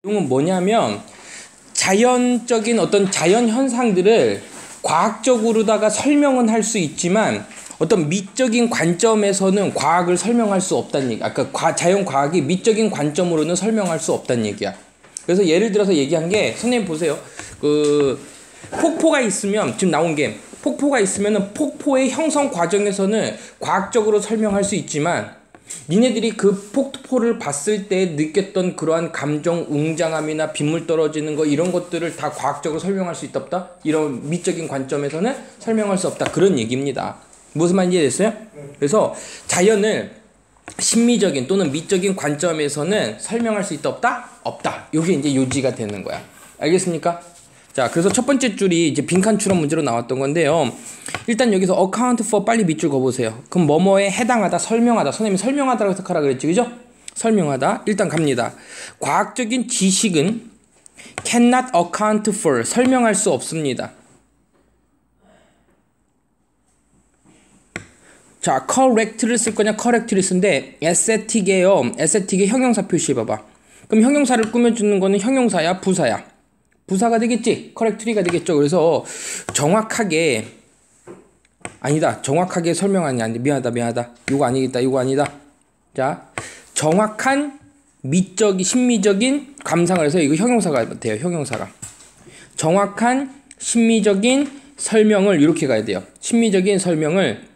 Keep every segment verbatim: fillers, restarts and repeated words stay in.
내용은 뭐냐면 자연적인 어떤 자연 현상들을 과학적으로다가 설명은 할 수 있지만 어떤 미적인 관점에서는 과학을 설명할 수 없다는 얘기. 아까 과, 자연 과학이 미적인 관점으로는 설명할 수 없다는 얘기야. 그래서 예를 들어서 얘기한 게, 선생님 보세요. 그 폭포가 있으면, 지금 나온 게 폭포가 있으면은 폭포의 형성 과정에서는 과학적으로 설명할 수 있지만 니네들이 그 폭포를 봤을 때 느꼈던 그러한 감정, 웅장함이나 빗물 떨어지는 거 이런 것들을 다 과학적으로 설명할 수 있다 없다? 이런 미적인 관점에서는 설명할 수 없다. 그런 얘기입니다. 무슨 말인지 이해됐어요? 그래서 자연을 심미적인 또는 미적인 관점에서는 설명할 수 있다 없다? 없다. 이게 이제 요지가 되는 거야. 알겠습니까? 자, 그래서 첫 번째 줄이 이제 빈칸 추론 문제로 나왔던 건데요. 일단 여기서 account for 빨리 밑줄 그어보세요. 그럼 뭐뭐에 해당하다, 설명하다. 선생님이 설명하다라고 해석하라 그랬지, 그죠? 설명하다. 일단 갑니다. 과학적인 지식은 cannot account for, 설명할 수 없습니다. 자, correct를 쓸 거냐, correct를 쓴데 aesthetic에요. aesthetic의 형용사 표시해봐봐. 그럼 형용사를 꾸며주는 거는 형용사야, 부사야? 부사가 되겠지? correctly가 되겠죠? 그래서 정확하게, 아니다. 정확하게 설명하는 게 아닌데, 미안하다, 미안하다. 이거 아니겠다, 이거 아니다. 자, 정확한 미적인, 심미적인 감상을 해서 이거 형용사가 돼요, 형용사가. 정확한 심미적인 설명을 이렇게 가야 돼요. 심미적인 설명을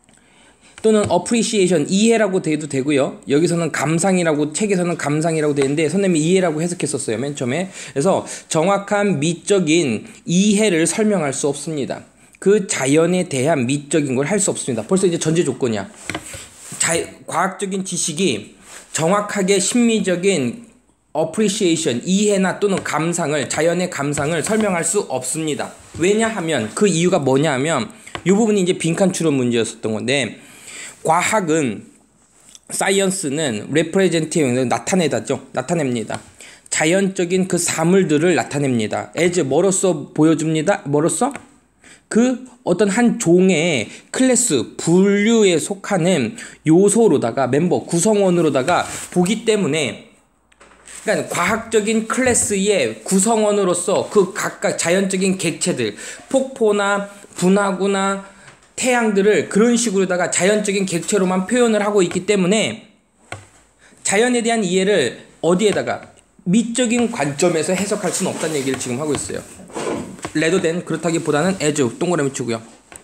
또는 appreciation, 이해라고 돼도 되고요. 여기서는 감상이라고, 책에서는 감상이라고 되는데 선생님이 이해라고 해석했었어요, 맨 처음에. 그래서 정확한 미적인 이해를 설명할 수 없습니다. 그 자연에 대한 미적인 걸 할 수 없습니다. 벌써 이제 전제 조건이야. 자, 과학적인 지식이 정확하게 심미적인 appreciation, 이해나 또는 감상을, 자연의 감상을 설명할 수 없습니다. 왜냐하면, 그 이유가 뭐냐 하면 이 부분이 이제 빈칸 추론 문제였었던 건데, 과학은, 사이언스는 representative, 나타내다죠. 나타냅니다. 자연적인 그 사물들을 나타냅니다. as 뭐로써 보여줍니다. 뭐로써? 그 어떤 한 종의 클래스, 분류에 속하는 요소로다가, 멤버, 구성원으로다가 보기 때문에, 그러니까 과학적인 클래스의 구성원으로서 그 각각 자연적인 객체들, 폭포나 분화구나 태양들을 그런 식으로다가 자연적인 객체로만 표현을 하고 있기 때문에 자연에 대한 이해를 어디에다가 미적인 관점에서 해석할 수는 없다는 얘기를 지금 하고 있어요. rather than, 그렇다기보다는 as, 동그라미 치고요.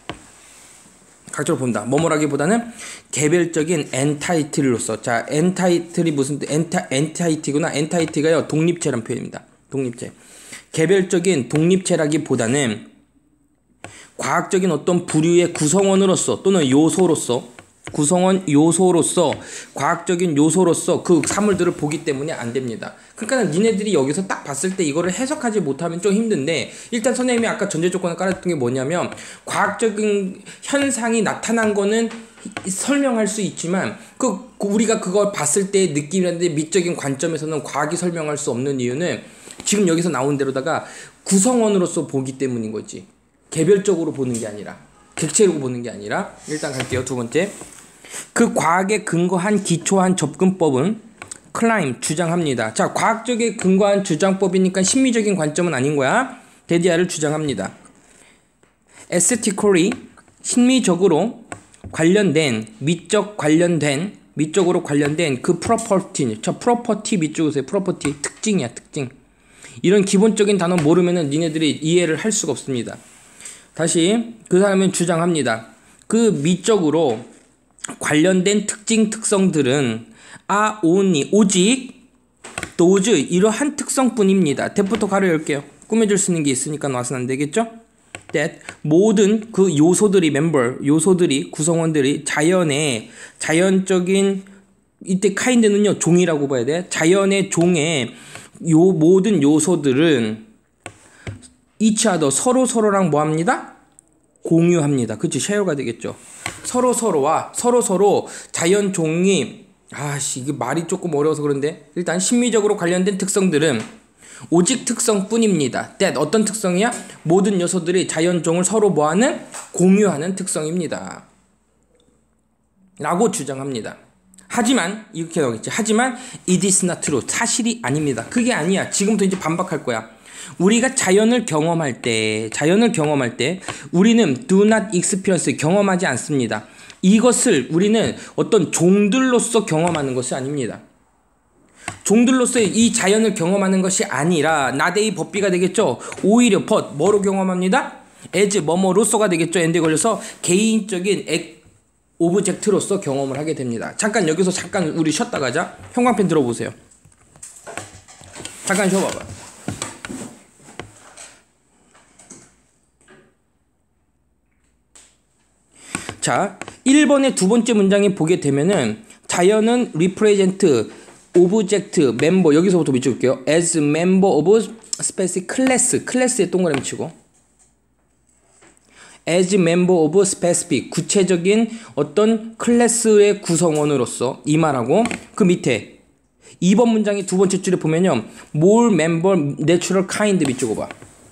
각적으로 봅니다. 뭐뭐라기보다는 개별적인 entitle로서. 자, entitle이 무슨 entitle구나. entitle가요, 독립체란 표현입니다. 독립체. 개별적인 독립체라기보다는 과학적인 어떤 부류의 구성원으로서 또는 요소로서, 구성원 요소로서, 과학적인 요소로서 그 사물들을 보기 때문에 안 됩니다. 그러니까 니네들이 여기서 딱 봤을 때 이거를 해석하지 못하면 좀 힘든데, 일단 선생님이 아까 전제 조건을 깔았던 게 뭐냐면, 과학적인 현상이 나타난 거는 설명할 수 있지만 그 우리가 그걸 봤을 때 느낌이라든지 미적인 관점에서는 과학이 설명할 수 없는 이유는 지금 여기서 나온 대로다가 구성원으로서 보기 때문인 거지. 개별적으로 보는 게 아니라, 객체로 보는 게 아니라. 일단 갈게요. 두 번째, 그 과학에 근거한 기초한 접근법은 클라임, 주장합니다. 자, 과학적에 근거한 주장법이니까 심미적인 관점은 아닌 거야. 데디아를 주장합니다. aesthetically, 심미적으로 관련된, 미적 관련된, 미적으로 관련된 그 property, 저 property 밑줄 그으세요. property, 특징이야, 특징. 이런 기본적인 단어 모르면은 니네들이 이해를 할 수가 없습니다. 다시, 그 사람은 주장합니다. 그 미적으로 관련된 특징, 특성들은 아, only, 오직 those, 이러한 특성뿐입니다. 대부터 가로 열게요. 꾸며줄 수 있는 게 있으니까 놔서는 안 되겠죠? that, 모든 그 요소들이, member, 요소들이, 구성원들이 자연의, 자연적인, 이때 kind는요, 종이라고 봐야 돼. 자연의 종의 요 모든 요소들은 each other, 서로 서로랑 뭐 합니다? 공유합니다. 그치? 쉐어가 되겠죠. 서로 서로와 서로 서로 자연 종이, 아씨, 이게 말이 조금 어려워서 그런데, 일단 심미적으로 관련된 특성들은 오직 특성뿐입니다. that, 어떤 특성이야? 모든 요소들이 자연 종을 서로 뭐하는? 공유하는 특성입니다. 라고 주장합니다. 하지만 이렇게 나오겠지. 하지만 it is not true. 사실이 아닙니다. 그게 아니야. 지금부터 이제 반박할 거야. 우리가 자연을 경험할 때, 자연을 경험할 때 우리는 do not experience, 경험하지 않습니다. 이것을 우리는 어떤 종들로서 경험하는 것이 아닙니다. 종들로서 이 자연을 경험하는 것이 아니라 나데이 법비가 되겠죠. 오히려 but 뭐로 경험합니다? as 뭐뭐로서가 되겠죠. 엔드에 걸려서 개인적인 액 오브젝트로서 경험을 하게 됩니다. 잠깐 여기서 잠깐 우리 쉬었다 가자. 형광펜 들어보세요. 잠깐 쉬어봐봐. 자, 일 번의 두 번째 문장에 보게 되면은 자연은 represent object member, 여기서부터 밑줄게요. as member of specific class, 클래스에 동그라미 치고 as member of specific, 구체적인 어떤 클래스의 구성원으로서 이 말하고, 그 밑에 이 번 문장의 두 번째 줄에 보면요, more member natural kind 밑줄 봐.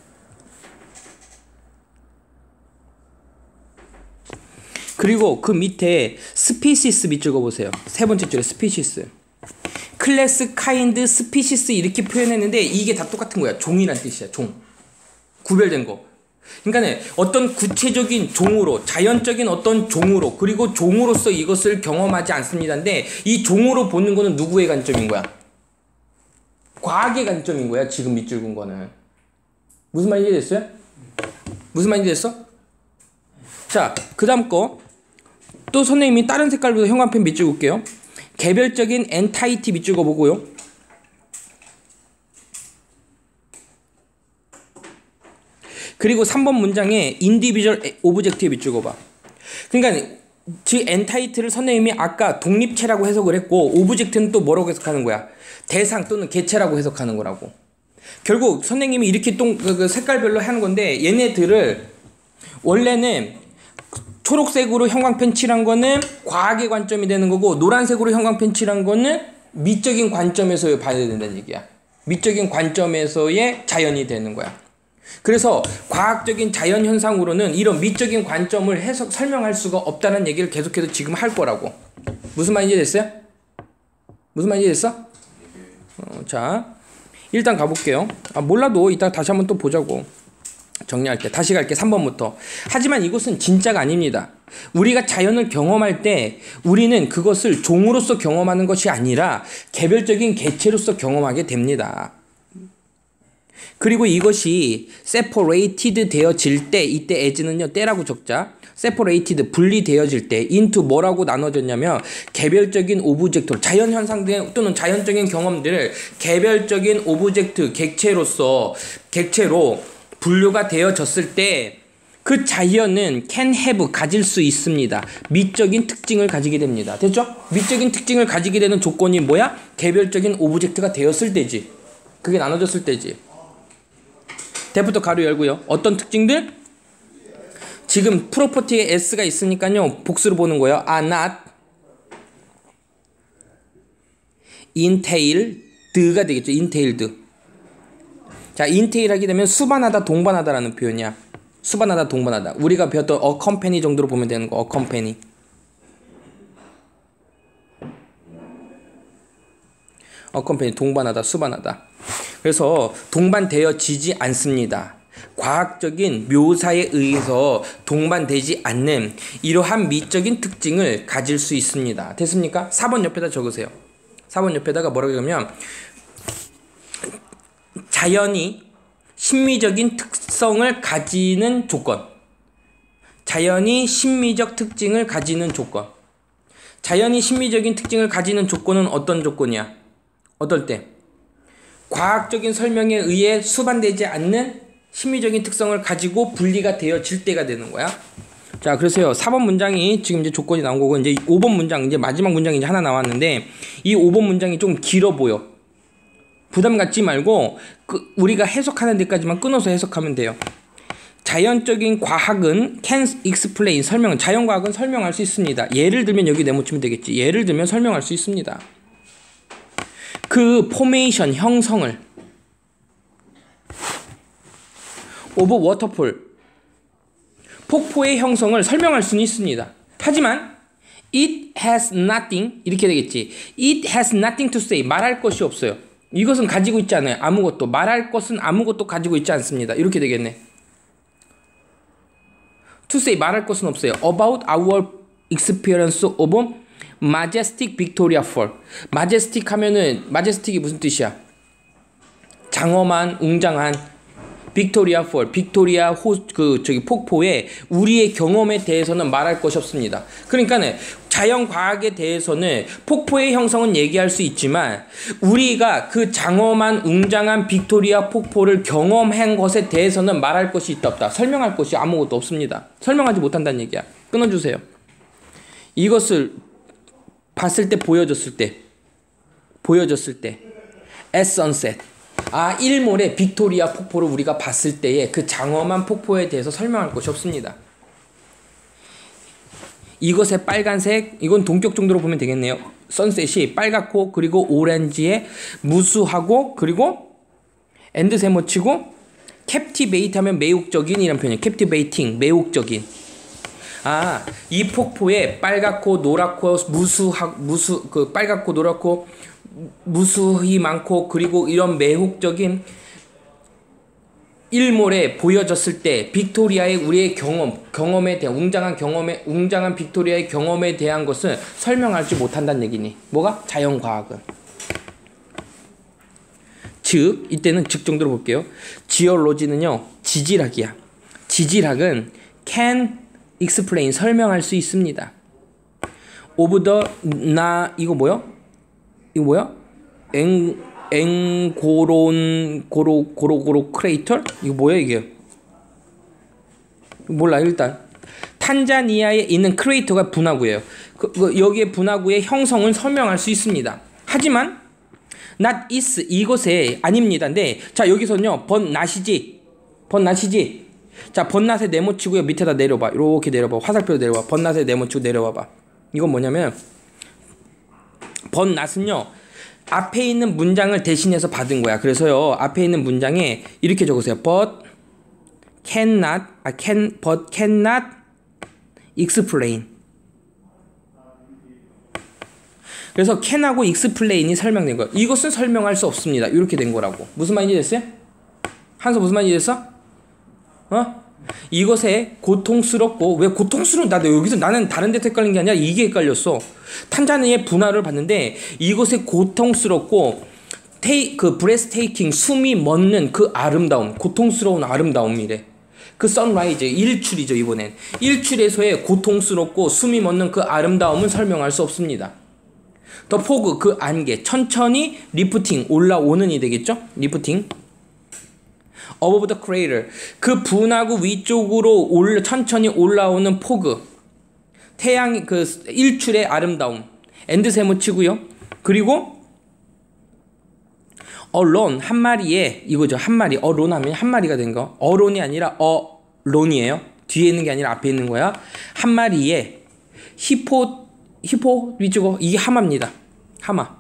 그리고 그 밑에 species 밑줄 보세요. 세 번째 줄에 species. 클래스, 카인드, 스피시스 이렇게 표현했는데 이게 다 똑같은 거야. 종이란 뜻이야. 종. 구별된 거. 그러니까 어떤 구체적인 종으로, 자연적인 어떤 종으로, 그리고 종으로서 이것을 경험하지 않습니다인데 이 종으로 보는 거는 누구의 관점인 거야? 과학의 관점인 거야. 지금 밑줄 근 거는. 무슨 말인지 됐어요? 무슨 말인지 됐어? 자, 그 다음 거. 또 선생님이 다른 색깔로 형광펜 밑줄 긋게요. 개별적인 엔타이티 밑줄 그어보고요. 그리고 삼 번 문장에 인디비주얼 오브젝트에 밑줄 그어봐. 그러니까 즉 엔타이트를 선생님이 아까 독립체라고 해석을 했고, 오브젝트는 또 뭐라고 해석하는 거야? 대상 또는 개체라고 해석하는 거라고. 결국 선생님이 이렇게 또 그 색깔별로 하는 건데, 얘네들을 원래는 초록색으로 형광펜 칠한 거는 과학의 관점이 되는 거고, 노란색으로 형광펜 칠한 거는 미적인 관점에서 봐야 된다는 얘기야. 미적인 관점에서의 자연이 되는 거야. 그래서 과학적인 자연 현상으로는 이런 미적인 관점을 해석, 설명할 수가 없다는 얘기를 계속해서 지금 할 거라고. 무슨 말인지 됐어요? 무슨 말인지 됐어? 어, 자, 일단 가볼게요. 아, 몰라도 이따 다시 한번 또 보자고. 정리할 때 다시 갈게. 삼 번부터. 하지만 이것은 진짜가 아닙니다. 우리가 자연을 경험할 때 우리는 그것을 종으로서 경험하는 것이 아니라 개별적인 개체로서 경험하게 됩니다. 그리고 이것이 separated 되어질 때, 이때 as는요 때라고 적자. separated 분리되어질 때 into 뭐라고 나눠졌냐면 개별적인 오브젝트, 자연 현상 또는 자연적인 경험들을 개별적인 오브젝트, 객체로서 객체로 분류가 되어졌을 때 그 자연은 can have, 가질 수 있습니다. 미적인 특징을 가지게 됩니다. 됐죠? 미적인 특징을 가지게 되는 조건이 뭐야? 개별적인 오브젝트가 되었을 때지. 그게 나눠졌을 때지. 대부터 가로 열고요. 어떤 특징들? 지금 프로퍼티에 s가 있으니까요 복수로 보는 거예요. are not entailed가 되겠죠. entailed. 자, 인테일 하게 되면 수반하다, 동반하다라는 표현이야. 수반하다, 동반하다. 우리가 배웠던 accompany 정도로 보면 되는 거. accompany. accompany, 동반하다, 수반하다. 그래서 동반되어지지 않습니다. 과학적인 묘사에 의해서 동반되지 않는 이러한 미적인 특징을 가질 수 있습니다. 됐습니까? 사 번 옆에다 적으세요. 사 번 옆에다가 뭐라고 하냐면 자연이 심미적인 특성을 가지는 조건. 자연이 심미적 특징을 가지는 조건. 자연이 심미적인 특징을 가지는 조건은 어떤 조건이야? 어떨 때? 과학적인 설명에 의해 수반되지 않는 심미적인 특성을 가지고 분리가 되어질 때가 되는 거야. 자, 그래서요. 사 번 문장이 지금 이제 조건이 나온 거고, 이제 오 번 문장, 이제 마지막 문장이 이제 하나 나왔는데, 이 오 번 문장이 좀 길어 보여. 부담 갖지 말고 그 우리가 해석하는 데까지만 끊어서 해석하면 돼요. 자연적인 과학은 can explain, 설명, 자연과학은 설명할 수 있습니다. 예를 들면 여기 네모치면 되겠지. 예를 들면 설명할 수 있습니다. 그 포메이션, 형성을 오브 워터폴, 폭포의 형성을 설명할 수는 있습니다. 하지만 It has nothing 이렇게 되겠지. It has nothing to say. 말할 것이 없어요. 이것은 가지고 있지 않아요. 아무것도. 말할 것은 아무것도 가지고 있지 않습니다. 이렇게 되겠네. To say 말할 것은 없어요. About our experience of majestic Victoria Fall. majestic 하면은 majestic이 무슨 뜻이야? 장엄한, 웅장한 빅토리아 폴, 빅토리아 호, 그 저기 폭포의 우리의 경험에 대해서는 말할 것이 없습니다. 그러니까는 자연 과학에 대해서는 폭포의 형성은 얘기할 수 있지만 우리가 그 장엄한, 웅장한 빅토리아 폭포를 경험한 것에 대해서는 말할 것이 있다 없다. 설명할 것이 아무것도 없습니다. 설명하지 못한다는 얘기야. 끊어주세요. 이것을 봤을 때, 보여줬을 때, 보여줬을 때, at sunset. 아, 일몰의 빅토리아 폭포를 우리가 봤을 때의 그 장엄한 폭포에 대해서 설명할 것이 없습니다. 이것의 빨간색, 이건 동격 정도로 보면 되겠네요. 선셋이 빨갛고 그리고 오렌지에 무수하고 그리고 엔드 세모치고 captivate 하면 매혹적인 이란 표현이에요. captivating, 매혹적인. 아, 이 폭포에 빨갛고 노랗고 무수하, 무수, 그 빨갛고 노랗고 무수히 많고 그리고 이런 매혹적인 일몰에 보여졌을 때 빅토리아의 우리의 경험, 경험에 대한 웅장한 경험에 웅장한 빅토리아의 경험에 대한 것은 설명하지 못한다는 얘기니. 뭐가? 자연과학은. 즉, 이때는 즉 정도로 볼게요. 지올로지는요, 지질학이야. 지질학은 can explain, 설명할 수 있습니다. of the, 나, 이거 뭐야? 이거 뭐야? 엥, 엥고론, 고로, 고로고로 크레이터? 이거 뭐야, 이게? 몰라, 일단. 탄자니아에 있는 크레이터가 분화구예요. 그, 그, 여기에 분화구의 형성을 설명할 수 있습니다. 하지만, not is, 이곳에 아닙니다. 근데, 자, 여기서는요, 번낫이지. 번낫이지. 자, 번낫에 네모치고요. 밑에다 내려봐. 이렇게 내려봐. 화살표로 내려봐. 번낫에 네모치고 내려와봐. 이건 뭐냐면, 번낫은요 앞에 있는 문장을 대신해서 받은 거야. 그래서요 앞에 있는 문장에 이렇게 적으세요. But cannot, 아 can, but cannot explain. 그래서 can하고 explain이 설명된 거야. 이것은 설명할 수 없습니다. 이렇게 된 거라고. 무슨 말인지 됐어요? 한서 무슨 말인지 됐어? 어? 이것에 고통스럽고, 왜 고통스러운, 나 여기서 나는 다른 데서 헷갈린 게 아니라 이게 헷갈렸어. 탄자니아의 분화를 봤는데 이것에 고통스럽고 테이, 그 브레스테이킹, 숨이 멎는 그 아름다움, 고통스러운 아름다움이래. 그 선라이즈, 일출이죠. 이번엔 일출에서의 고통스럽고 숨이 멎는 그 아름다움은 설명할 수 없습니다. 더 포그, 그 안개, 천천히 리프팅, 올라오는 이 되겠죠. 리프팅. Above the crater, 그 분화구 위쪽으로 올라, 천천히 올라오는 포그, 태양 그 일출의 아름다움, 엔드 세모치고요. 그리고 alone, 한 마리에, 이거죠. 한 마리, alone 하면 한 마리가 된 거. alon이 아니라 alone이에요. 뒤에 있는 게 아니라 앞에 있는 거야. 한 마리에 히포, 히포 위쪽으로, 이게 하마입니다. 하마.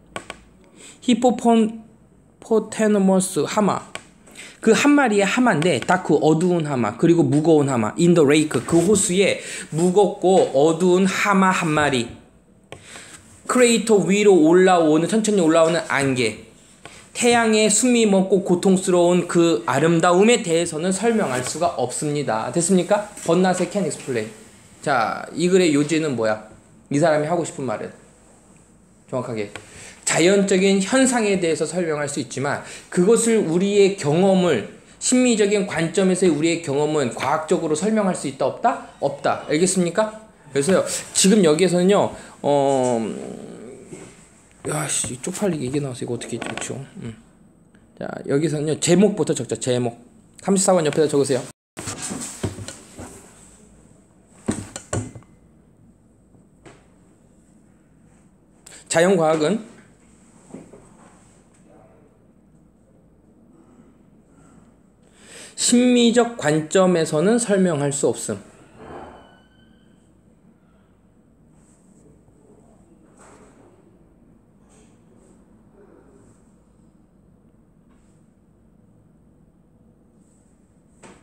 히포폰 포테너머스 하마. 그 한 마리의 하마인데 딱 그 어두운 하마 그리고 무거운 하마, in the lake, 그 호수에 무겁고 어두운 하마 한 마리, 크레이터 위로 올라오는, 천천히 올라오는 안개, 태양의 숨이 멎고 고통스러운 그 아름다움에 대해서는 설명할 수가 없습니다. 됐습니까? 번낫의 can explain. 자, 이 글의 요지는 뭐야? 이 사람이 하고 싶은 말은 정확하게 자연적인 현상에 대해서 설명할 수 있지만 그것을 우리의 경험을, 심미적인 관점에서의 우리의 경험은 과학적으로 설명할 수 있다 없다? 없다. 알겠습니까? 그래서요 지금 여기에서는요 어... 야씨 쪽팔리게 이게 나와서 이거 어떻게 적죠? 음. 자 여기서는요 제목부터 적자. 제목 삼십사 번 옆에다 적으세요. 자연과학은 심미적 관점에서는 설명할 수 없음.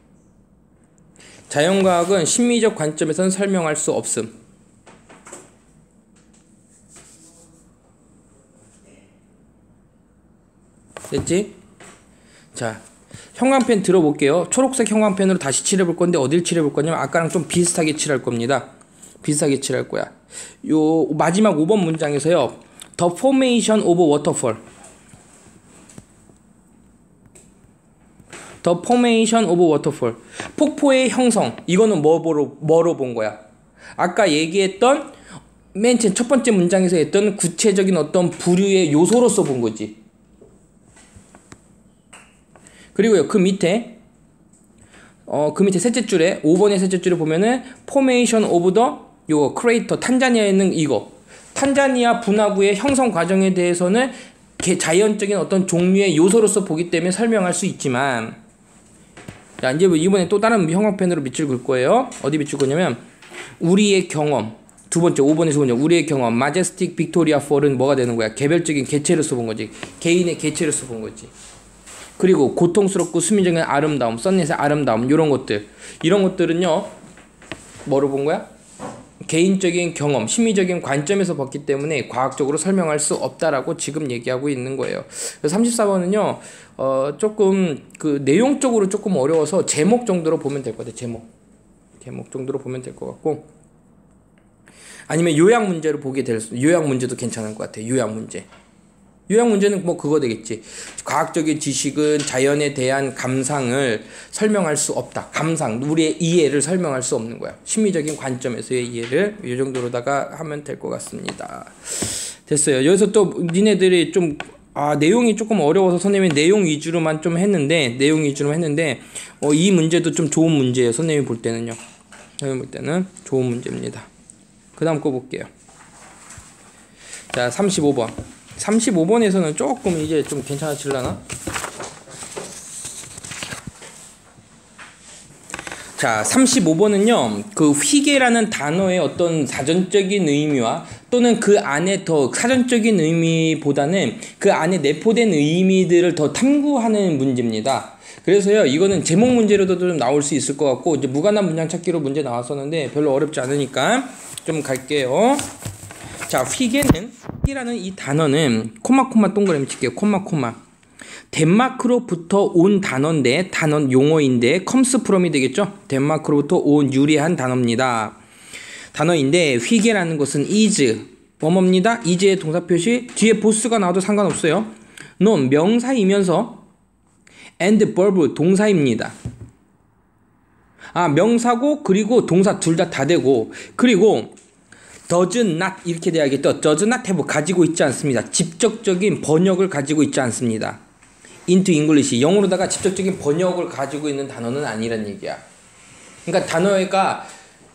자연과학은 심미적 관점에서는 설명할 수 없음. 됐지? 자, 형광펜 들어볼게요. 초록색 형광펜으로 다시 칠해볼 건데 어딜 칠해볼 거냐면 아까랑 좀 비슷하게 칠할 겁니다. 비슷하게 칠할 거야. 요 마지막 오 번 문장에서요. The formation of waterfall. The formation of waterfall. 폭포의 형성. 이거는 뭐로, 뭐로 본 거야? 아까 얘기했던 맨 첫 번째 문장에서 했던 구체적인 어떤 부류의 요소로서 본 거지. 그리고요, 그 밑에, 어, 그 밑에 셋째 줄에, 오 번의 셋째 줄에 보면은, formation of the, 요거, crater, 탄자니아에 있는 이거. 탄자니아 분화구의 형성 과정에 대해서는 개, 자연적인 어떤 종류의 요소로서 보기 때문에 설명할 수 있지만, 자, 이제 이번에 또 다른 형광펜으로 밑줄 긋을 거예요. 어디 밑줄 긋냐면, 우리의 경험. 두 번째, 오 번에서 보냐, 우리의 경험. 마제스틱 빅토리아 폴은 뭐가 되는 거야? 개별적인 개체로서 본 거지. 개인의 개체로서 본 거지. 그리고 고통스럽고 수미적인 아름다움, 썬넷의 아름다움, 이런 것들. 이런 것들은요, 뭐로 본 거야? 개인적인 경험, 심리적인 관점에서 봤기 때문에 과학적으로 설명할 수 없다라고 지금 얘기하고 있는 거예요. 그래서 삼십사 번은요, 어, 조금 그 내용적으로 조금 어려워서 제목 정도로 보면 될 것 같아요. 제목. 제목 정도로 보면 될 것 같고. 아니면 요약 문제로 보게 될 수, 요약 문제도 괜찮을 것 같아요. 요약 문제. 요약 문제는 뭐 그거 되겠지. 과학적인 지식은 자연에 대한 감상을 설명할 수 없다. 감상, 우리의 이해를 설명할 수 없는 거야. 심리적인 관점에서의 이해를 이 정도로다가 하면 될 것 같습니다. 됐어요. 여기서 또 니네들이 좀 아, 내용이 조금 어려워서 선생님이 내용 위주로만 좀 했는데 내용 위주로 했는데 어, 이 문제도 좀 좋은 문제예요. 선생님이 볼 때는요. 선생님이 볼 때는 좋은 문제입니다. 그 다음 거 볼게요. 자, 삼십오 번. 삼십오 번에서는 조금 이제 좀 괜찮아질라나? 자, 삼십오 번은요, 그 휘게라는 단어의 어떤 사전적인 의미와 또는 그 안에 더 사전적인 의미보다는 그 안에 내포된 의미들을 더 탐구하는 문제입니다. 그래서요, 이거는 제목 문제로도 좀 나올 수 있을 것 같고, 이제 무관한 문장 찾기로 문제 나왔었는데 별로 어렵지 않으니까 좀 갈게요. 자, 휘게는, 휘게라는 이 단어는, 콤마, 콤마, 동그라미 칠게요. 콤마, 콤마. 덴마크로부터 온 단어인데, 단어 용어인데, comes from이 되겠죠? 덴마크로부터 온 유래한 단어입니다. 단어인데, 휘게라는 것은 is, 뭐뭐입니다. is의 동사 표시, 뒤에 보스가 나와도 상관없어요. non, 명사이면서, and verb, 동사입니다. 아, 명사고, 그리고 동사 둘 다 다 되고, 그리고, does not 이렇게 돼야겠죠. does not have 가지고 있지 않습니다. 직접적인 번역을 가지고 있지 않습니다. into English 영어로다가 직접적인 번역을 가지고 있는 단어는 아니란 얘기야. 그러니까 단어가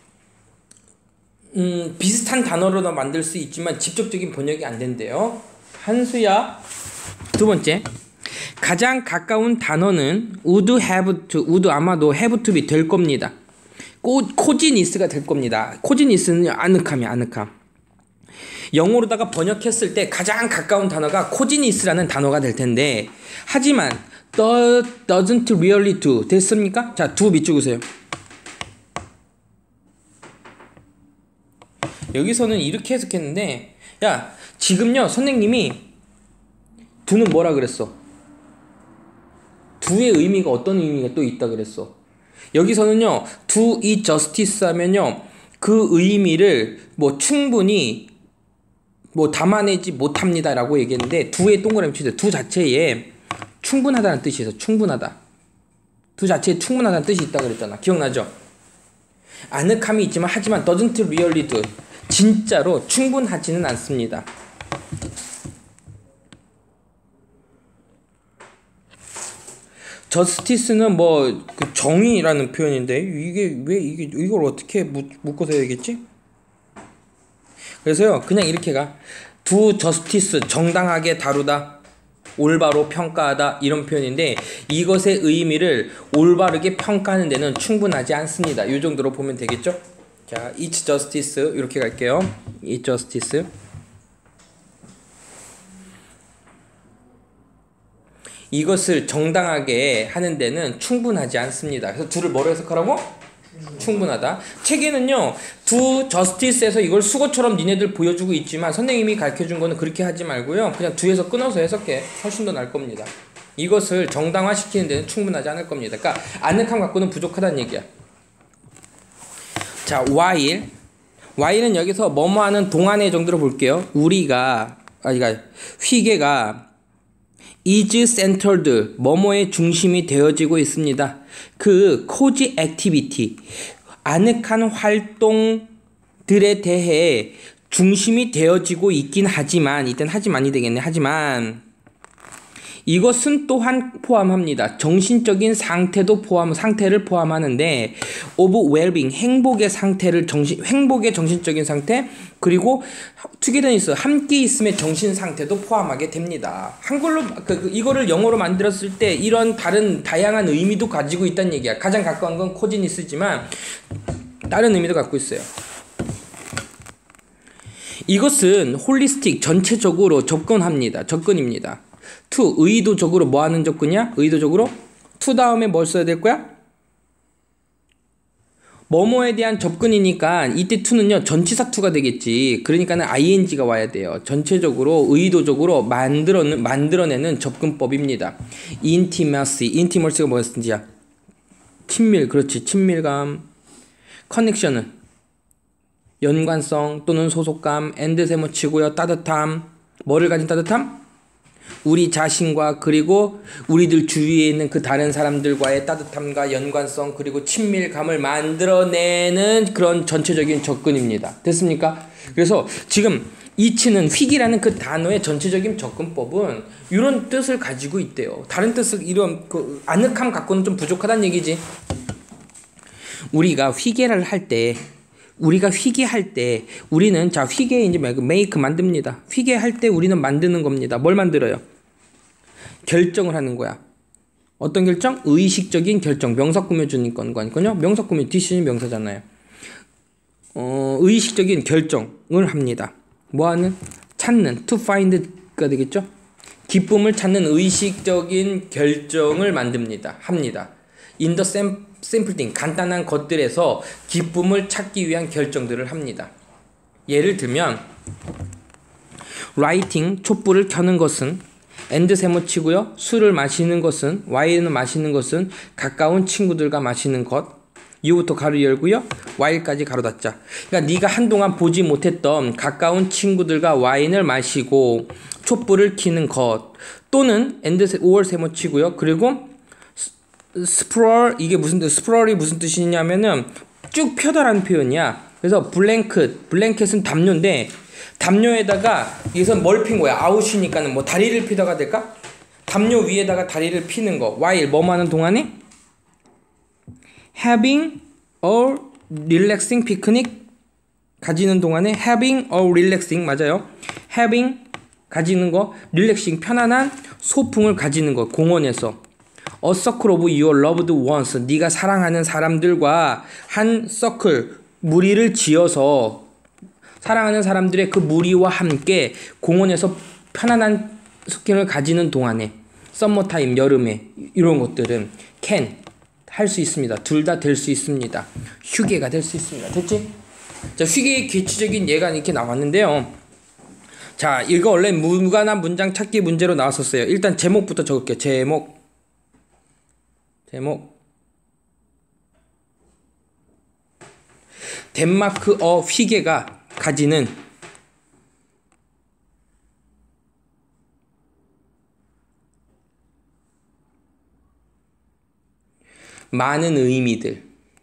음, 비슷한 단어로도 만들 수 있지만 직접적인 번역이 안 된대요. 한수야. 두 번째, 가장 가까운 단어는 would have to, would 아마도 have to be 될 겁니다. 코, 코지니스가 될 겁니다. 코지니스는 아늑함이야, 아늑함. 영어로다가 번역했을 때 가장 가까운 단어가 코지니스라는 단어가 될 텐데, 하지만 doesn't really do 됐습니까? 자, 두 밑줄 그으세요. 여기서는 이렇게 해석했는데, 야, 지금요 선생님이 do는 뭐라 그랬어? do의 의미가 어떤 의미가 또 있다 그랬어? 여기서는요, do it justice 하면요, 그 의미를 뭐 충분히 뭐 담아내지 못합니다 라고 얘기했는데, do의 동그라미 치세요. do 자체에 충분하다는 뜻이 있어. 충분하다. do 자체에 충분하다는 뜻이 있다 그랬잖아. 기억나죠? 아늑함이 있지만 하지만 doesn't really do. 진짜로 충분하지는 않습니다. 저스티스는 뭐 그 정의라는 표현인데 이게 왜 이게 이걸 어떻게 묶어서 해야겠지? 그래서요 그냥 이렇게 가. do justice 정당하게 다루다, 올바로 평가하다 이런 표현인데 이것의 의미를 올바르게 평가하는 데는 충분하지 않습니다. 이 정도로 보면 되겠죠? 자, it's justice 이렇게 갈게요. it's justice. 이것을 정당하게 하는 데는 충분하지 않습니다. 그래서 do를 뭐로 해석하라고? 충분하다. 책에는요, do justice에서 이걸 수고처럼 니네들 보여주고 있지만 선생님이 가르쳐준 거는 그렇게 하지 말고요. 그냥 do에서 끊어서 해석해. 훨씬 더 나을 겁니다. 이것을 정당화시키는 데는 충분하지 않을 겁니다. 그러니까 아늑함 갖고는 부족하다는 얘기야. 자, while. while은 여기서 뭐뭐 하는 동안의 정도로 볼게요. 우리가, 아, 그러니까 휘게가 is centered, 뭐뭐의 중심이 되어지고 있습니다. 그 cozy activity, 아늑한 활동들에 대해 중심이 되어지고 있긴 하지만, 이땐 하지만이 되겠네. 하지만 이것은 또한 포함합니다. 정신적인 상태도 포함, 상태를 포함하는데 of well-being, 행복의 상태를 정신, 행복의 정신적인 상태, 그리고 together 있어 함께 있음의 정신 상태도 포함하게 됩니다. 한글로 그, 그, 이거를 영어로 만들었을 때 이런 다른 다양한 의미도 가지고 있다는 얘기야. 가장 가까운 건 코지니스지만 다른 의미도 갖고 있어요. 이것은 홀리스틱, 전체적으로 접근합니다. 접근입니다. to, 의도적으로 뭐 하는 접근이야? 의도적으로 to 다음에 뭘 써야 될 거야? 뭐뭐에 대한 접근이니까 이때 to는요 전치사 to가 되겠지. 그러니까는 ing가 와야 돼요. 전체적으로 의도적으로 만들어, 만들어내는 접근법입니다. intimacy, intimacy가 뭐였는지야? 친밀, 그렇지. 친밀감. connection은 연관성 또는 소속감. and 세모치고요. 따뜻함. 뭐를 가진 따뜻함? 우리 자신과 그리고 우리들 주위에 있는 그 다른 사람들과의 따뜻함과 연관성 그리고 친밀감을 만들어내는 그런 전체적인 접근입니다. 됐습니까? 그래서 지금 이치는 휘기라는 그 단어의 전체적인 접근법은 이런 뜻을 가지고 있대요. 다른 뜻을 이런 그 아늑함 갖고는 좀 부족하다는 얘기지. 우리가 휘계를 할 때 우리가 휘게할 때 우리는 자 휘게 이제 메이크 만듭니다. 휘게할 때 우리는 만드는 겁니다. 뭘 만들어요? 결정을 하는 거야. 어떤 결정? 의식적인 결정. 명사 꾸며주는 거니까요. 명사 꾸며 디시즌이 명사잖아요. 어, 의식적인 결정을 합니다. 뭐하는? 찾는. to find가 되겠죠? 기쁨을 찾는 의식적인 결정을 만듭니다. 합니다. in the same simple thing, 간단한 것들에서 기쁨을 찾기 위한 결정들을 합니다. 예를 들면 writing, 촛불을 켜는 것은 and 세모치고요. 술을 마시는 것은, 와인을 마시는 것은 가까운 친구들과 마시는 것. you부터 가로 열고요. while까지 가로 닫자. 그러니까 네가 한동안 보지 못했던 가까운 친구들과 와인을 마시고 촛불을 켜는 것. 또는 and or 세모치고요. 그리고 스프롤, 이게 무슨 뜻, 스프롤이 무슨 뜻이냐면은 쭉 펴다라는 표현이야. 그래서 블랭켓, 블랭켓은 담요인데 담요에다가 여기서 뭘 핀 거야? 아웃이니까는 뭐 다리를 피다가 될까? 담요 위에다가 다리를 피는 거. while 뭐뭐 하는 동안에 having a relaxing picnic 가지는 동안에 having a relaxing 맞아요. having 가지는 거, relaxing 편안한 소풍을 가지는 거. 공원에서 A circle of your loved ones, 네가 사랑하는 사람들과 한 서클, 무리를 지어서 사랑하는 사람들의 그 무리와 함께 공원에서 편안한 숙회를 가지는 동안에 썸머타임, 여름에 이런 것들은 can, 할 수 있습니다. 둘 다 될 수 있습니다. 휴게가 될 수 있습니다. 됐지? 자, 휴게의 기초적인 예가 이렇게 나왔는데요. 자, 이거 원래 무관한 문장 찾기 문제로 나왔었어요. 일단 제목부터 적을게요. 제목 제목 덴마크어 휘게가 가지는 많은 의미들.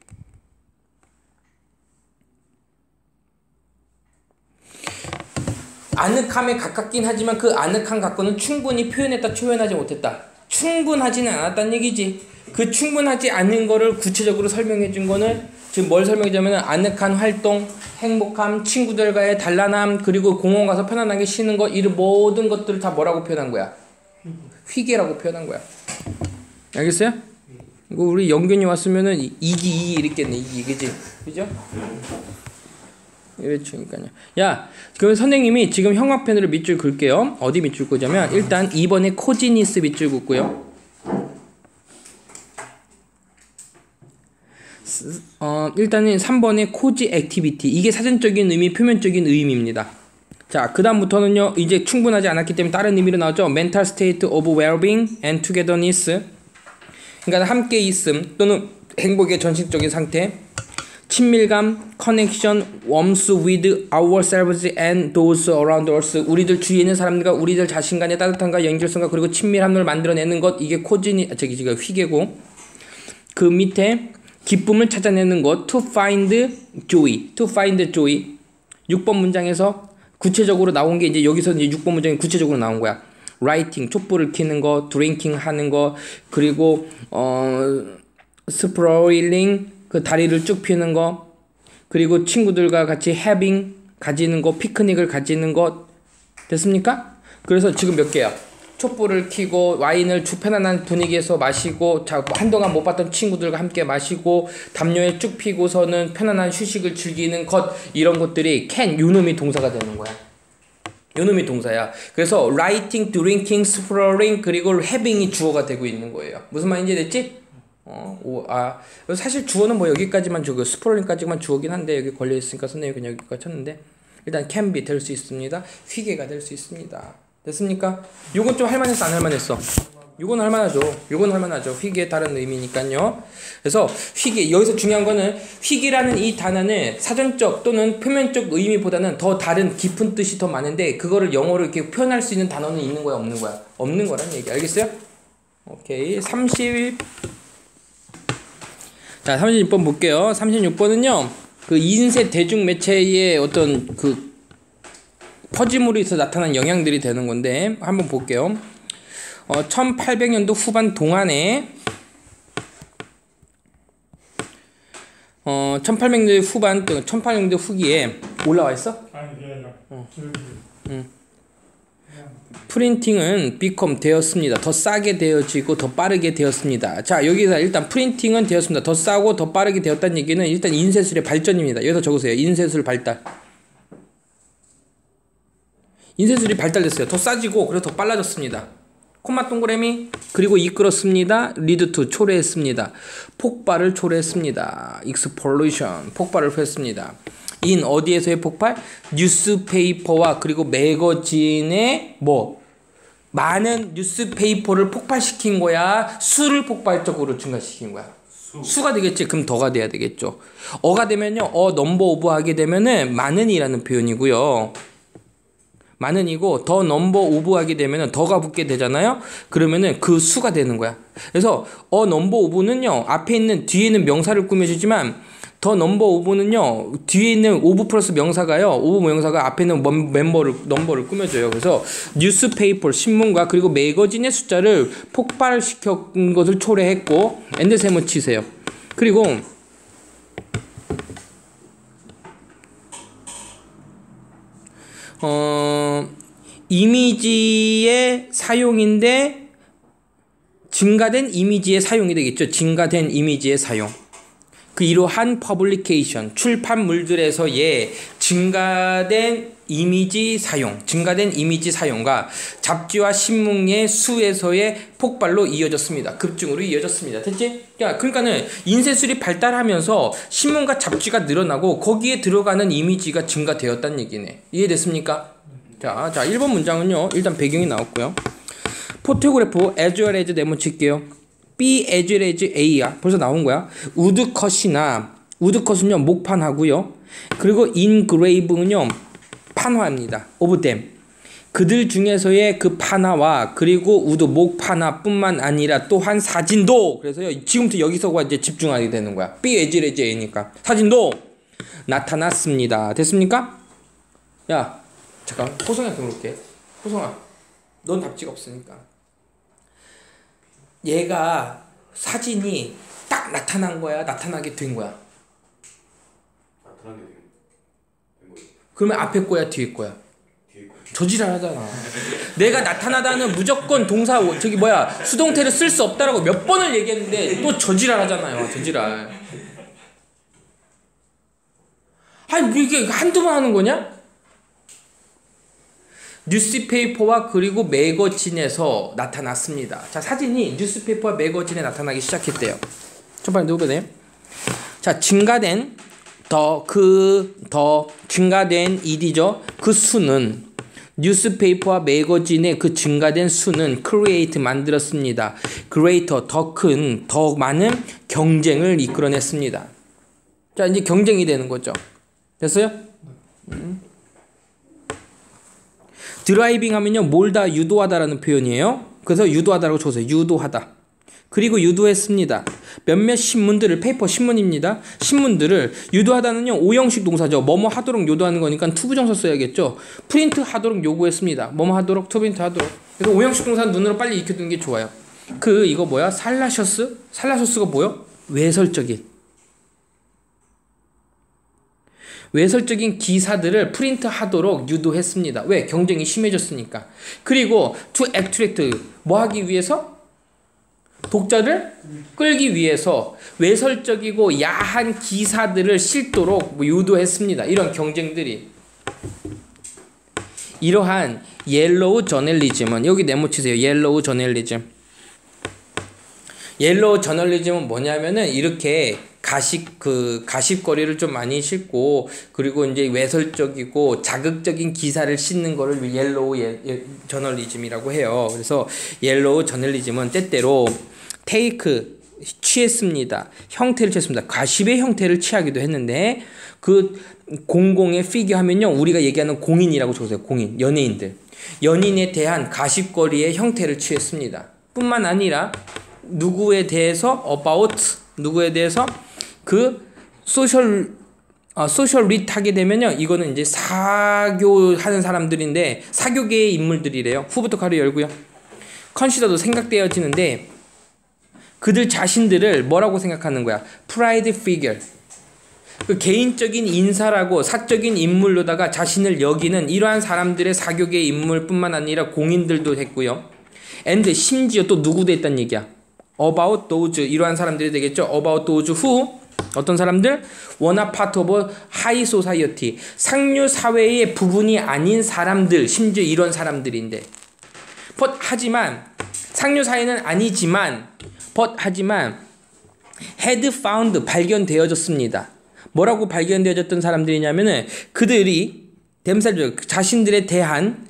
아늑함에 가깝긴 하지만 그 아늑함 갖고는 충분히 표현했다, 표현하지 못했다. 충분하지는 않았다는 얘기지. 그 충분하지 않은 거를 구체적으로 설명해 준 거는 지금 뭘 설명해 주냐면 아늑한 활동, 행복함, 친구들과의 단란함, 그리고 공원 가서 편안하게 쉬는 거, 이런 모든 것들을 다 뭐라고 표현한 거야? 휘게라고 표현한 거야. 알겠어요? 이거 우리 영균이 왔으면은 이기 이 이랬겠네. 이기 그지? 그죠? 이랬으니까요. 야, 그러면 선생님이 지금 형광펜으로 밑줄 긋게요. 어디 밑줄 긋자면 일단 이 번에 코지니스 밑줄 긋고요. 어, 일단은 삼 번의 코지 액티비티. 이게 사전적인 의미, 표면적인 의미입니다. 자, 그 다음부터는요, 이제 충분하지 않았기 때문에 다른 의미로 나오죠. mental state of well-being and togetherness. 그러니까 함께 있음 또는 행복의 전신적인 상태. 친밀감, connection, warmth with ourselves and those around us. 우리들 주위에 있는 사람들과 우리들 자신 간의 따뜻함과 연결성과 그리고 친밀함을 만들어내는 것. 이게 코진이, 저기, 지금 휘계고. 그 밑에 기쁨을 찾아내는 것. to find joy. to find joy. 육 번 문장에서 구체적으로 나온 게 이제 여기서 이제 육 번 문장이 구체적으로 나온 거야. writing, 촛불을 켜는 거, drinking 하는 거, 그리고, 어, sprawling, 그 다리를 쭉 펴는 거, 그리고 친구들과 같이 having 가지는 거, 피크닉을 가지는 것. 됐습니까? 그래서 지금 몇 개야? 촛불을 켜고 와인을 주 편안한 분위기에서 마시고, 자, 한동안 못 봤던 친구들과 함께 마시고, 담요에 쭉 피고서는 편안한 휴식을 즐기는 것. 이런 것들이 can, 요놈이 동사가 되는 거야. 요놈이 동사야. 그래서 writing, drinking, exploring, 그리고 having이 주어가 되고 있는 거예요. 무슨 말인지 됐지? 어, 오, 아, 사실 주어는 뭐 여기까지만 주고 스프롤링까지만 주어긴 한데 여기 걸려 있으니까 선생님이 그냥 여기까지 쳤는데 일단 can be 될 수 있습니다. 휘게가 될 수 있습니다. 됐습니까? 요건 좀 할만했어, 안 할만했어? 요건 할만하죠. 요건 할만하죠. 휘게의 다른 의미니까요. 그래서 휘게, 여기서 중요한 거는 휘게라는 이 단어는 사전적 또는 표면적 의미보다는 더 다른 깊은 뜻이 더 많은데 그거를 영어로 이렇게 표현할 수 있는 단어는 있는 거야, 없는 거야? 없는 거란 얘기. 알겠어요? 오케이. 삼십 자, 삼십육 번 볼게요. 삼십육 번은요, 그 인쇄 대중매체의 어떤 그 퍼짐으로 해서 나타난 영향들이 되는 건데, 한번 볼게요. 어, 천팔백 년도 후반 동안에, 어, 천팔백 년도 후반, 천팔백 년도 후기에 올라와 있어? 아니, 이게 아니라. 어. 저기. 응. 프린팅은 become 되었습니다. 더 싸게 되어지고 더 빠르게 되었습니다. 자, 여기서 일단 프린팅은 되었습니다. 더 싸고 더 빠르게 되었다는 얘기는 일단 인쇄술의 발전입니다. 여기서 적으세요. 인쇄술 발달. 인쇄술이 발달됐어요. 더 싸지고 그래서 더 빨라졌습니다. 콤마 동그라미 그리고 이끌었습니다. lead to 초래했습니다. 폭발을 초래했습니다. explosion 폭발을 했습니다. 인 어디에서의 폭발? 뉴스페이퍼와 그리고 매거진의 뭐 많은 뉴스페이퍼를 폭발시킨 거야? 수를 폭발적으로 증가시킨 거야? 수. 수가 되겠지. 그럼 더가 돼야 되겠죠. 어가 되면요. 어 넘버 오브 하게 되면은 많은이라는 표현이고요. 많은이고 더 넘버 오브 하게 되면은 더가 붙게 되잖아요. 그러면은 그 수가 되는 거야. 그래서 어 넘버 오브는요. 앞에 있는 뒤에 있는 명사를 꾸며주지만 더 넘버 오브는요 뒤에 있는 오브 플러스 명사가요 오브 명사가 앞에 있는 멤버를 넘버를 꾸며줘요. 그래서 뉴스페이퍼 신문과 그리고 매거진의 숫자를 폭발시킨 것을 초래했고 엔드셈을 치세요. 그리고 어 이미지의 사용인데 증가된 이미지의 사용이 되겠죠. 증가된 이미지의 사용. 그 이러한 퍼블리케이션, 출판물들에서의 증가된 이미지 사용, 증가된 이미지 사용과 잡지와 신문의 수에서의 폭발로 이어졌습니다. 급증으로 이어졌습니다. 됐지? 그러니까는 인쇄술이 발달하면서 신문과 잡지가 늘어나고 거기에 들어가는 이미지가 증가되었다는 얘기네. 이해됐습니까? 자, 자, 일 번 문장은요. 일단 배경이 나왔고요. 포토그래프 as well as 네모 칠게요. B as well as A야. 벌써 나온 거야. 우드컷이나 우드컷은요 목판하고요. 그리고 인그레이브는요 판화입니다. of them. 그들 중에서의 그 판화와 그리고 우드 목판화뿐만 아니라 또한 사진도. 그래서요 지금부터 여기서가 이제 집중하게 되는 거야. B as well as A니까 사진도 나타났습니다. 됐습니까? 야 잠깐 호성이한테 물을게. 호성아 넌 답지가 없으니까. 얘가 사진이 딱 나타난 거야? 나타나게 된 거야? 나타나게 된 거야. 그러면 앞에 거야? 뒤에 거야? 뒤에 거야. 저지랄하잖아. 내가 나타나다는 무조건 동사 저기 뭐야 수동태를 쓸 수 없다라고 몇 번을 얘기했는데 또 저지랄하잖아요. 저지랄. 아니 뭐 이게 한두 번 하는 거냐? 뉴스페이퍼와 그리고 매거진에서 나타났습니다. 자, 사진이 뉴스페이퍼와 매거진에 나타나기 시작했대요. 첫 번째 누구네? 자, 증가된 더 그 더 증가된 일이죠. 그 수는 뉴스페이퍼와 매거진의 그 증가된 수는 create 만들었습니다. greater 더 큰, 더 많은 경쟁을 이끌어냈습니다. 자, 이제 경쟁이 되는 거죠. 됐어요? 음. 드라이빙 하면요, 몰다, 유도하다라는 표현이에요. 그래서 유도하다라고 적으세요. 유도하다. 그리고 유도했습니다. 몇몇 신문들을, 페이퍼 신문입니다. 신문들을 유도하다는요, 오형식 동사죠. 뭐뭐 하도록 요도하는 거니까 투부정사 써야겠죠. 프린트 하도록 요구했습니다. 뭐뭐 하도록, 투프린트 하도록. 그래서 오형식 동사는 눈으로 빨리 익혀두는 게 좋아요. 그 이거 뭐야? 살라셔스? 살라셔스가 뭐요? 외설적인. 외설적인 기사들을 프린트 하도록 유도했습니다. 왜? 경쟁이 심해졌으니까. 그리고 to attract, 뭐 하기 위해서? 독자를 끌기 위해서 외설적이고 야한 기사들을 실도록 유도했습니다. 이런 경쟁들이. 이러한 옐로우 저널리즘은, 여기 네모치세요. 옐로우 저널리즘. 옐로우 저널리즘은 뭐냐면은 이렇게 가십 그 가십거리를 좀 많이 싣고, 그리고 이제 외설적이고 자극적인 기사를 싣는 거를 옐로우 예, 예, 저널리즘이라고 해요. 그래서 옐로우 저널리즘은 때때로 테이크 취했습니다. 형태를 취했습니다. 가십의 형태를 취하기도 했는데, 그 공공의 피규어 하면요, 우리가 얘기하는 공인이라고 적으세요. 공인, 연예인들. 연인에 대한 가십거리의 형태를 취했습니다. 뿐만 아니라 누구에 대해서 about, 누구에 대해서 그 소셜 어, 소셜 리트 하게 되면요, 이거는 이제 사교하는 사람들인데 사교계의 인물들이래요. 후부터 가로 열고요. 컨시더도 생각되어지는데, 그들 자신들을 뭐라고 생각하는 거야? 프라이드 피겨. 그 개인적인 인사라고 사적인 인물로다가 자신을 여기는 이러한 사람들의 사교계 인물뿐만 아니라 공인들도 했고요. and 심지어 또 누구도 했단 얘기야. about those, 이러한 사람들이 되겠죠. about those who, 어떤 사람들? wanna part of high society, 상류 사회의 부분이 아닌 사람들, 심지어 이런 사람들인데. but 하지만 상류 사회는 아니지만 but 하지만 had found, 발견되어졌습니다. 뭐라고 발견되어졌던 사람들이냐면은 그들이 댐셀 자신들에 대한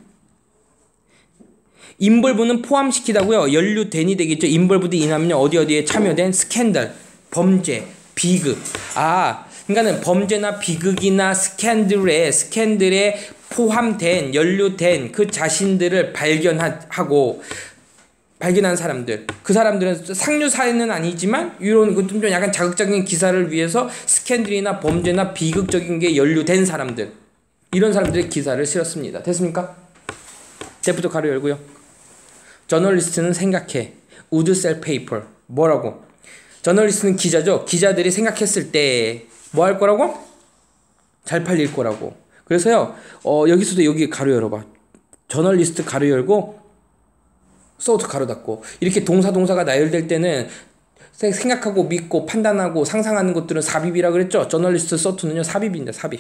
인벌브는 포함시키다고요. 연루된이 되겠죠. 인벌브도 인하면요, 어디 어디에 참여된 스캔들, 범죄, 비극. 아, 그러니까는 범죄나 비극이나 스캔들에 스캔들에 포함된, 연루된 그 자신들을 발견하고 발견한 사람들, 그 사람들은 상류 사회는 아니지만 이런 좀 약간 자극적인 기사를 위해서 스캔들이나 범죄나 비극적인 게 연루된 사람들, 이런 사람들의 기사를 실었습니다. 됐습니까? 대부터 가로 열고요. 저널리스트는 생각해. would sell paper. 뭐라고? 저널리스트는 기자죠. 기자들이 생각했을 때 뭐 할 거라고? 잘 팔릴 거라고. 그래서요, 어, 여기서도 여기 가로 열어봐. 저널리스트 가로 열고 소트 가로 닫고. 이렇게 동사 동사가 나열될 때는 생각하고 믿고 판단하고 상상하는 것들은 삽입이라 그랬죠. 저널리스트 소트는요, 삽입입니다. 삽입.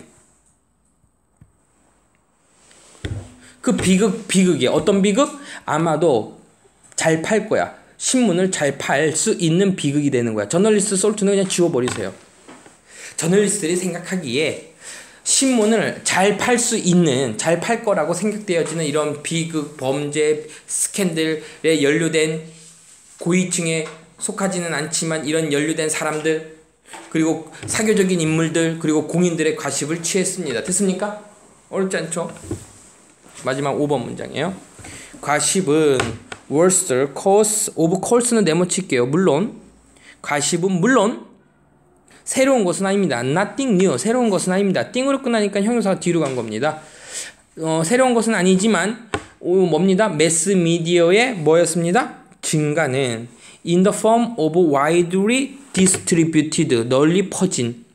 그 비극, 비극이에요. 어떤 비극? 아마도 잘 팔 거야. 신문을 잘 팔 수 있는 비극이 되는 거야. 저널리스트 솔트는 그냥 지워버리세요. 저널리스트들이 생각하기에 신문을 잘 팔 수 있는, 잘 팔 거라고 생각되어지는 이런 비극, 범죄, 스캔들에 연루된 고위층에 속하지는 않지만 이런 연루된 사람들, 그리고 사교적인 인물들, 그리고 공인들의 가십을 취했습니다. 됐습니까? 어렵지 않죠? 마지막 오 번 문장이에요. 가십은 worst cause of course는 네모칠게요. 물론 가십은 물론 새로운 것은 아닙니다. nothing new, 새로운 것은 아닙니다. 띵으로 끝나니까 형용사가 뒤로 간 겁니다. 어, 새로운 것은 아니지만 오, 뭡니다? 매스 미디어의 뭐였습니다? 증가는 in the form of widely distributed, 널리 퍼진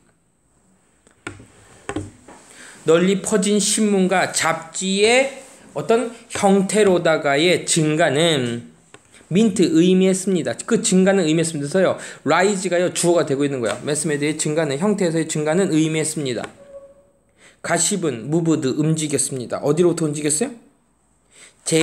널리 퍼진 신문과 잡지의 어떤 형태로다가의 증가는 민트 의미했습니다. 그 증가는 의미했습니다서요. rise가요, 주어가 되고 있는 거야. 매스메디의 증가는, 형태에서의 증가는 의미했습니다. 가십은 moved, 움직였습니다. 어디로부터 움직였어요?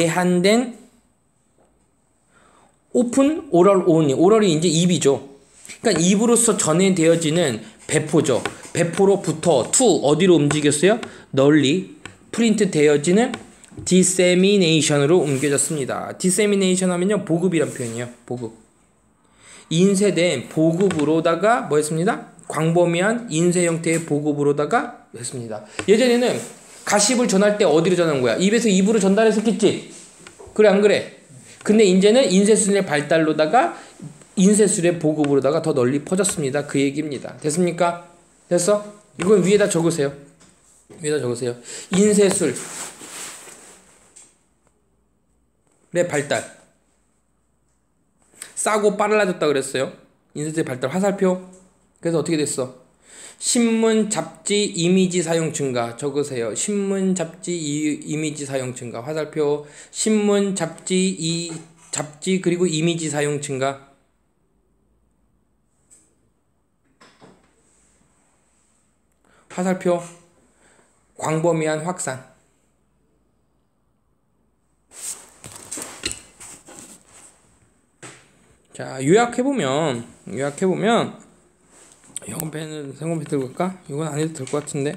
제한된 오픈 오럴 온이, 오럴이 이제 입이죠. 그러니까 입으로서 전해되어지는 배포죠. 배포로부터 to 어디로 움직였어요? 널리 프린트 되어지는 dissemination으로 옮겨졌습니다. dissemination 하면요 보급이란 표현이에요. 보급. 인쇄된 보급으로다가 뭐 했습니다? 광범위한 인쇄 형태의 보급으로다가 했습니다. 예전에는 가십을 전할 때 어디로 전하는 거야? 입에서 입으로 전달했었겠지? 그래 안 그래? 근데 이제는 인쇄술의 발달로다가 인쇄술의 보급으로다가 더 널리 퍼졌습니다. 그 얘기입니다. 됐습니까? 됐어? 이건 위에다 적으세요. 위에다 적으세요. 인쇄술의 발달. 싸고 빨라졌다 그랬어요. 인쇄술의 발달 화살표. 그래서 어떻게 됐어? 신문, 잡지, 이미지 사용 증가. 적으세요. 신문, 잡지, 이, 이미지 사용 증가. 화살표. 신문, 잡지, 이, 잡지 그리고 이미지 사용 증가. 화살표. 광범위한 확산. 자, 요약해보면, 요약해보면, 영어 펜은 생공 펜 들고 갈까? 이건 안 해도 될 것 같은데.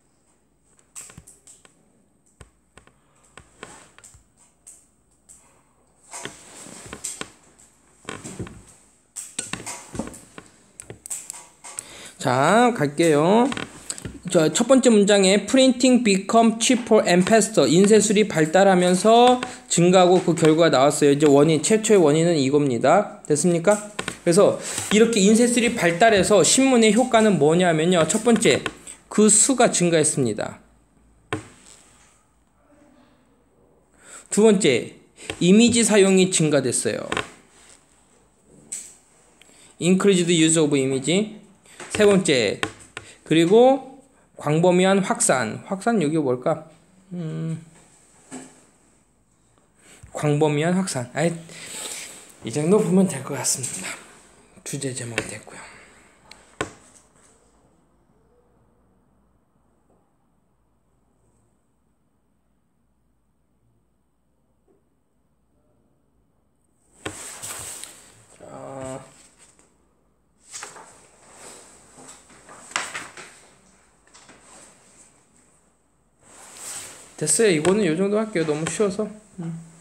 자, 갈게요. 저 첫 번째 문장에 printing become cheaper and faster. 인쇄술이 발달하면서 증가하고 그 결과가 나왔어요. 이제 원인, 최초의 원인은 이겁니다. 됐습니까? 그래서 이렇게 인쇄술이 발달해서 신문의 효과는 뭐냐면요. 첫 번째, 그 수가 증가했습니다. 두 번째, 이미지 사용이 증가됐어요. Increased use of image. 세 번째, 그리고 광범위한 확산. 확산 여기 뭘까? 음, 광범위한 확산. 아이, 이 정도 보면 될 것 같습니다. 주제 제목이 됐고요. 자, 됐어요. 이거는 이 정도 할게요. 너무 쉬워서. 음.